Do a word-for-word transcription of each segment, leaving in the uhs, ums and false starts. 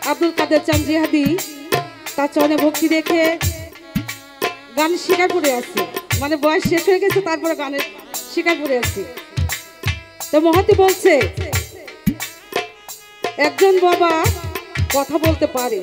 আব্দুল কাদের চান জিহাদি তার চরণে ভক্তি রেখে গান শিকার পড়ে আছি, মানে বয়স শেষ হয়ে গেছে তারপরে গানের শিকার পড়ে আছি। তো মহাতি বলছে একজন বাবা কথা বলতে পারে,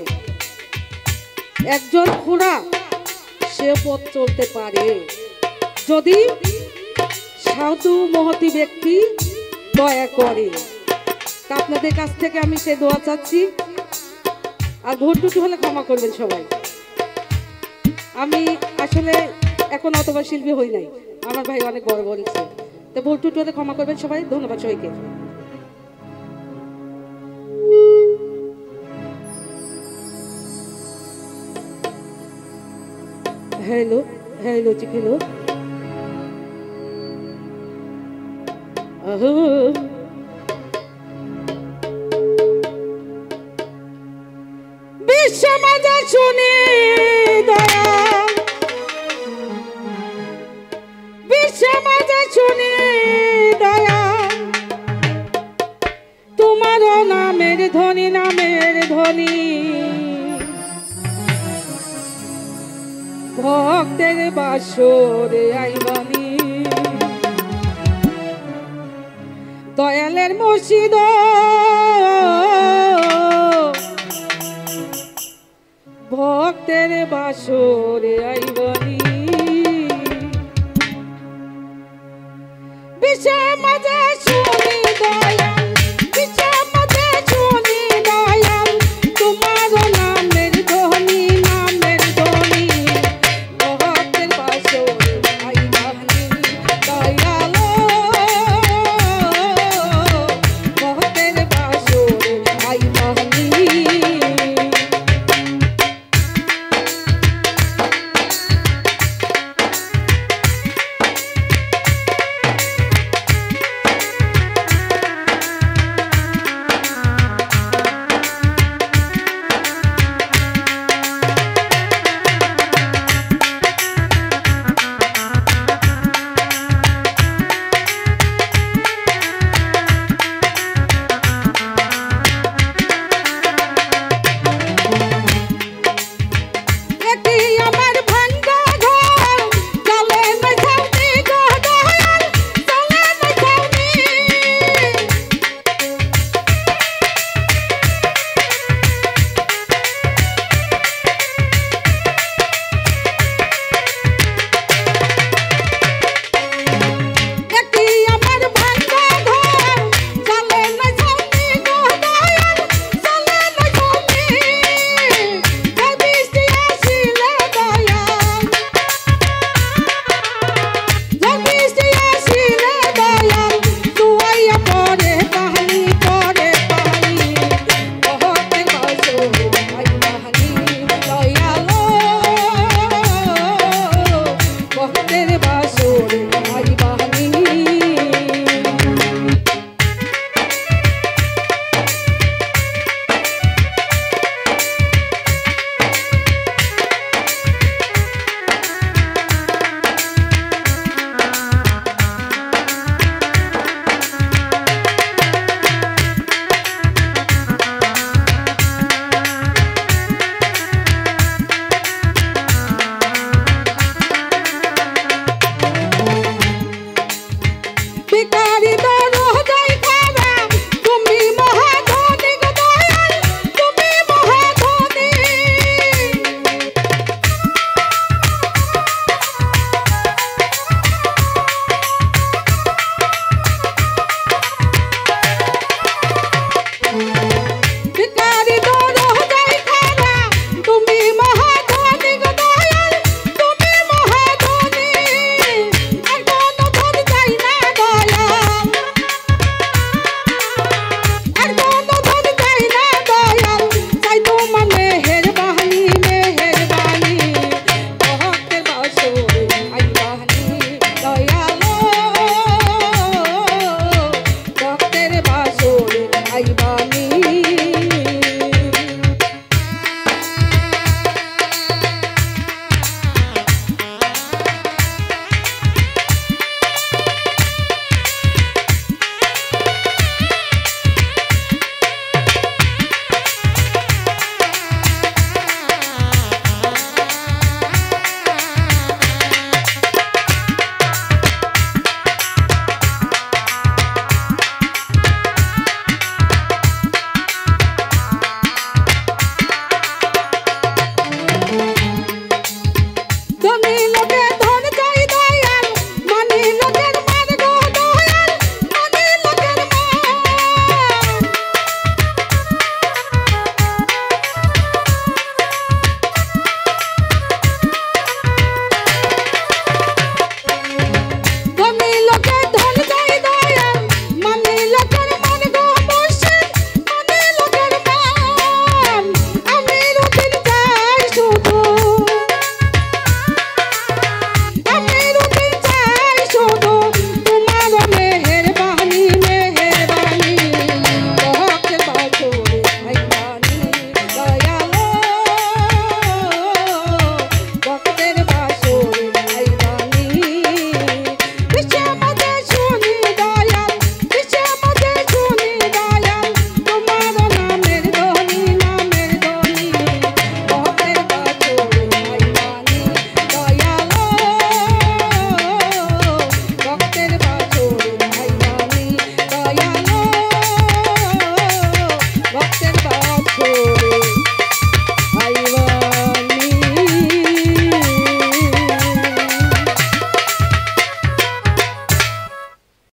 একজন খুড়া সে পথ চলতে পারে, যদি সাধু মহতি ব্যক্তি দয়া করে। তা আপনাদের কাছ থেকে আমি সেই দোয়া চাচ্ছি, আর ভুল টুটি হলে ক্ষমা করবেন সবাই। আমি আসলে এখন অতবার শিল্পী হই নাই, আমার ভাই অনেক বড় বলছে, তো ভুল টুটি হলে ক্ষমা করবেন সবাই। ধন্যবাদ সবাইকে। হ্যালো হ্যালো জি হ্যালো বিশ্ব মাজা শুনে দয়া, বিশ্ব মাজা শুনে দয়া, তোমার নামের ধ্বনি, নামের ধ্বনি ভক্তের বাসরে আইবানি, দয়ালের মসজিদ ভক্তের বাসরে আইবানি।